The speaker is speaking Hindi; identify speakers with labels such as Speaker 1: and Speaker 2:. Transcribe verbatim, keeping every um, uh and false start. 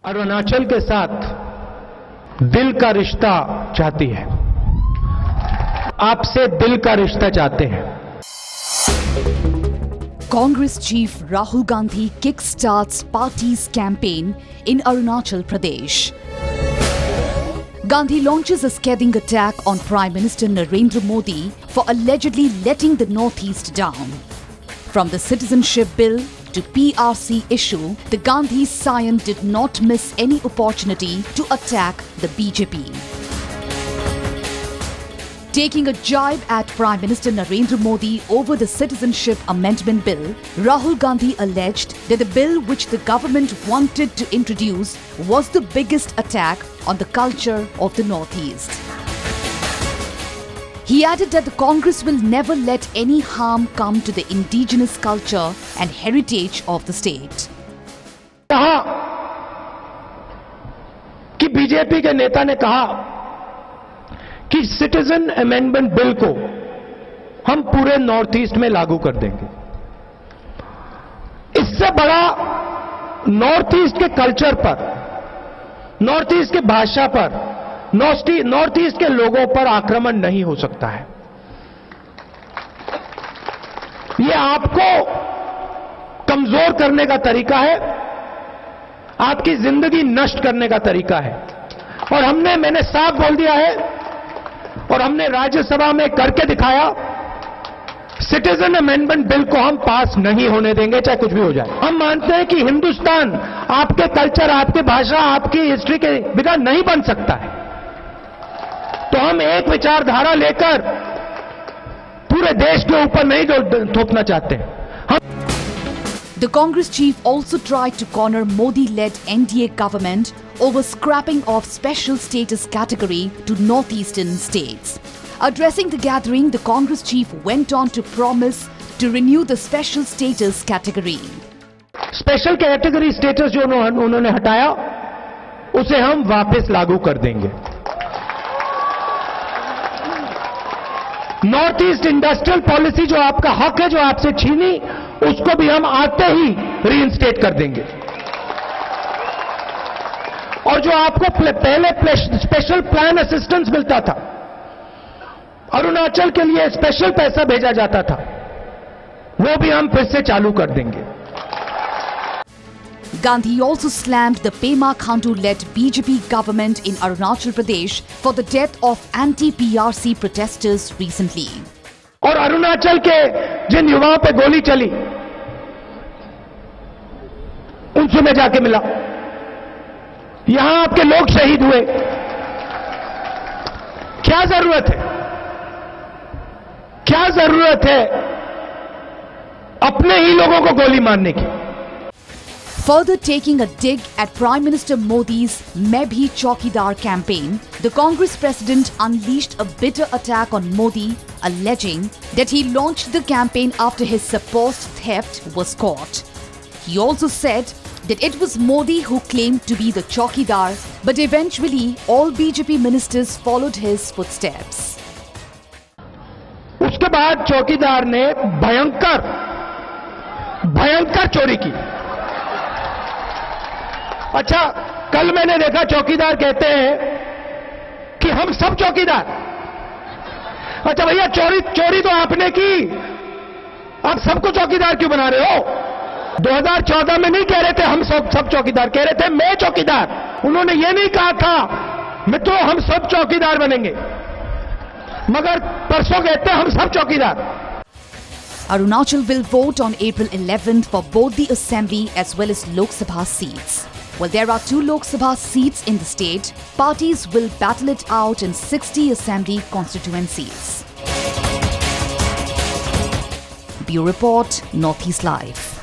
Speaker 1: अरुणाचल के साथ दिल का रिश्ता चाहती है, आपसे दिल का रिश्ता चाहते हैं।
Speaker 2: Congress Chief Rahul Gandhi kickstarts party's campaign in Arunachal Pradesh. Gandhi launches a scathing attack on Prime Minister Narendra Modi for allegedly letting the Northeast down. From the citizenship bill to P R C issue, the Gandhi scion did not miss any opportunity to attack the B J P. Taking a jibe at Prime Minister Narendra Modi over the Citizenship Amendment Bill, Rahul Gandhi alleged that the bill which the government wanted to introduce was the biggest attack on the culture of the Northeast. He added that the Congress will never let any harm come to the indigenous culture and heritage of the state.
Speaker 1: कहा कि बीजेपी के नेता ने कहा कि सिटीजन अमेंडमेंट बिल को हम पूरे नॉर्थ ईस्ट में लागू कर देंगे। इससे बड़ा नॉर्थ ईस्ट के कल्चर पर, नॉर्थ ईस्ट की भाषा पर, नॉर्थ ईस्ट के लोगों पर आक्रमण नहीं हो सकता है। यह आपको कमजोर करने का तरीका है, आपकी जिंदगी नष्ट करने का तरीका है। और हमने मैंने साफ बोल दिया है और हमने राज्यसभा में करके दिखाया, सिटीजन अमेंडमेंट बिल को हम पास नहीं होने देंगे, चाहे कुछ भी हो जाए। हम मानते हैं कि हिंदुस्तान आपके कल्चर, आपकी भाषा, आपकी हिस्ट्री के बिना नहीं बन सकता है। तो हम एक विचारधारा लेकर पूरे देश के ऊपर नहीं थोपना चाहते हैं।
Speaker 2: The Congress chief also tried to corner Modi-led N D A government over scrapping of special status category to northeastern states. Addressing the gathering, the Congress chief went on to promise to renew the special status category.
Speaker 1: Special category status जो उन्होंने हटाया, उसे हम वापस लागू कर देंगे। नॉर्थ ईस्ट इंडस्ट्रियल पॉलिसी जो आपका हक है, जो आपसे छीनी, उसको भी हम आते ही रीइंस्टेट कर देंगे। और जो आपको पहले स्पेशल प्लान असिस्टेंस मिलता था, अरुणाचल के लिए स्पेशल पैसा भेजा जाता था, वो भी हम फिर से चालू कर देंगे।
Speaker 2: Gandhi also slammed the Pema Khandu-led B J P government in Arunachal Pradesh for the death of anti-P R C protesters recently.
Speaker 1: और अरुणाचल के जिन युवाओं पे गोली चली, उनसे मैं जाके मिला। यहां आपके लोग शहीद हुए, क्या जरूरत है, क्या जरूरत है अपने ही लोगों को गोली मारने की।
Speaker 2: Further taking a dig at Prime Minister Modi's Main Bhi Chaukidar campaign, the Congress president unleashed a bitter attack on Modi, alleging that he launched the campaign after his supposed theft was caught. He also said that it was Modi who claimed to be the Chaukidar, but eventually all B J P ministers followed his footsteps.
Speaker 1: उसके बाद चौकीदार ने भयंकर भयंकर चोरी की। अच्छा, कल मैंने देखा चौकीदार कहते हैं कि हम सब चौकीदार। अच्छा भैया, चोरी चोरी तो आपने की, आप सबको चौकीदार क्यों बना रहे हो? दो हज़ार चौदह में नहीं कह रहे थे हम सब सब चौकीदार, कह रहे थे मैं चौकीदार। उन्होंने ये नहीं कहा था मित्रों हम सब चौकीदार बनेंगे, मगर परसों कहते हैं हम सब चौकीदार।
Speaker 2: Arunachal will vote on April eleventh for both the Assembly as well as Lok Sabha seats. While there are two Lok Sabha seats in the state, parties will battle it out in sixty Assembly constituencies. Bureau Report, Northeast Live.